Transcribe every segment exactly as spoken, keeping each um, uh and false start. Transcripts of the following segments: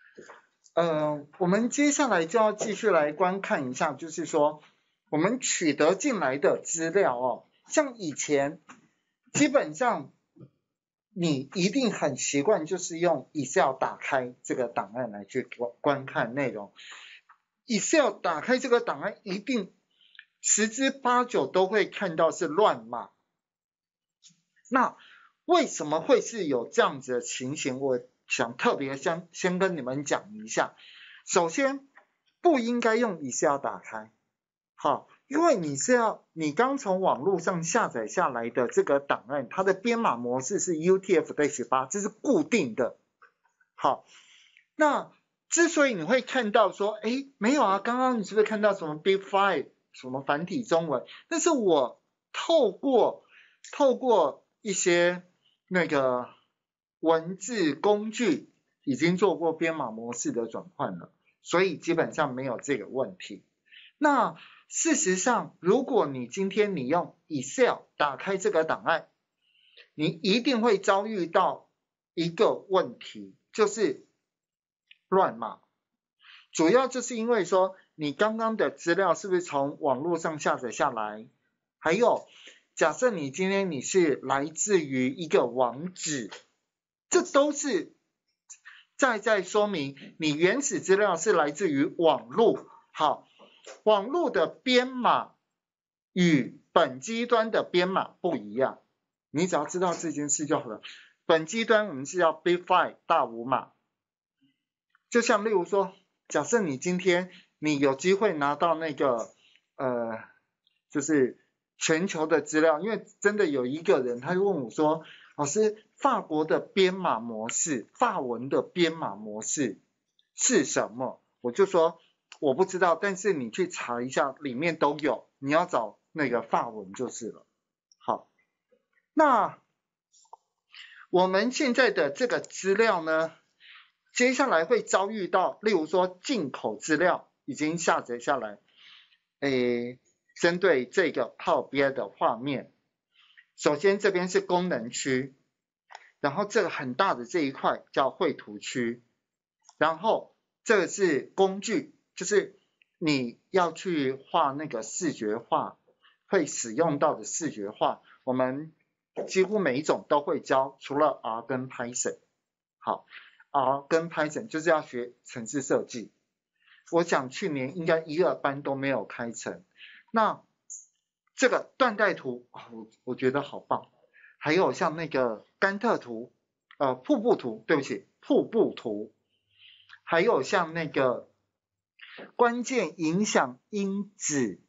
呃，我们接下来就要继续来观看一下，就是说我们取得进来的资料哦，像以前基本上你一定很习惯，就是用 Excel 打开这个档案来去观观看内容。Excel 打开这个档案，一定十之八九都会看到是乱码。那为什么会是有这样子的情形？我想特别先先跟你们讲一下。首先，不应该用 Excel 打开，好，因为你是要你刚从网络上下载下来的这个档案，它的编码模式是 U T F 八，这是固定的。好，那之所以你会看到说，哎，没有啊，刚刚你是不是看到什么 Big Five 什么繁体中文？但是我透过透过一些那个文字工具已经做过编码模式的转换了，所以基本上没有这个问题。那事实上，如果你今天你用 Excel 打开这个档案，你一定会遭遇到一个问题，就是乱码。主要就是因为说你刚刚的资料是不是从网络上下载下来，还有假设你今天你是来自于一个网址，这都是在在说明你原始资料是来自于网络。好，网络的编码与本机端的编码不一样，你只要知道这件事就好了。本机端我们是要 Big Five 大五码，就像例如说，假设你今天你有机会拿到那个呃，就是全球的资料，因为真的有一个人他就问我说，老师，法国的编码模式，法文的编码模式是什么？我就说我不知道，但是你去查一下，里面都有，你要找那个法文就是了。好，那我们现在的这个资料呢，接下来会遭遇到，例如说进口资料已经下载下来，诶，针对这个Power B I的画面，首先这边是功能区，然后这个很大的这一块叫绘图区，然后这个是工具，就是你要去画那个视觉化会使用到的视觉化，我们几乎每一种都会教，除了 R 跟 Python。好。R 跟 Python 就是要学程式设计，我想去年应该一二班都没有开成。那这个断代图，我我觉得好棒，还有像那个甘特图，呃，瀑布图，对不起，瀑布图，还有像那个关键影响因子，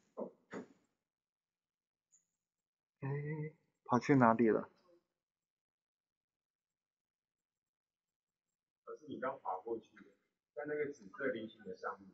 哎，跑去哪里了？ 而是你刚滑过去的，在那个紫色菱形的上面。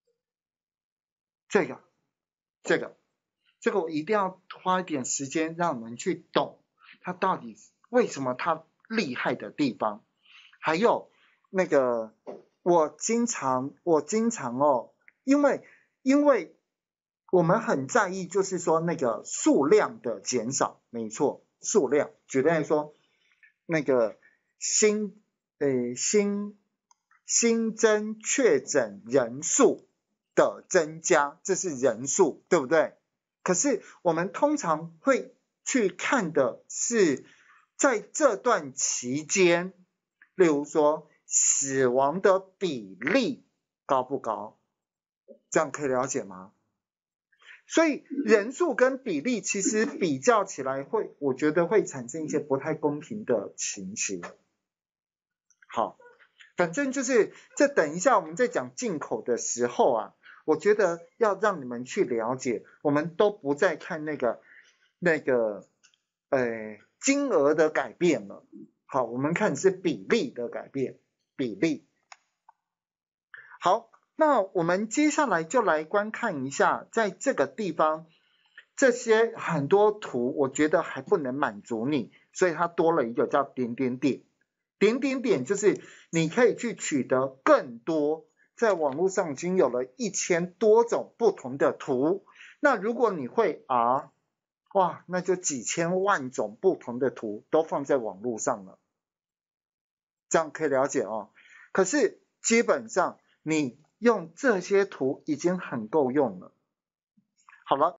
这个，这个，这个我一定要花一点时间让你们去懂它到底为什么它厉害的地方。还有那个，我经常我经常哦，因为因为我们很在意，就是说那个数量的减少，没错，数量。举例来说，那个新呃新新增确诊人数的增加，这是人数，对不对？可是我们通常会去看的是在这段期间，例如说死亡的比例高不高，这样可以了解吗？所以人数跟比例其实比较起来会，我觉得会产生一些不太公平的情形。好，反正就是这等一下我们在讲进口的时候啊，我觉得要让你们去了解，我们都不再看那个那个呃金额的改变了。好，我们看是比例的改变，比例。好，那我们接下来就来观看一下，在这个地方这些很多图，我觉得还不能满足你，所以它多了一个叫点点点。点点点就是你可以去取得更多，在网络上已经有了一千多种不同的图。那如果你会 R， 哇，那就几千万种不同的图都放在网络上了，这样可以了解哦。可是基本上你用这些图已经很够用了。好了。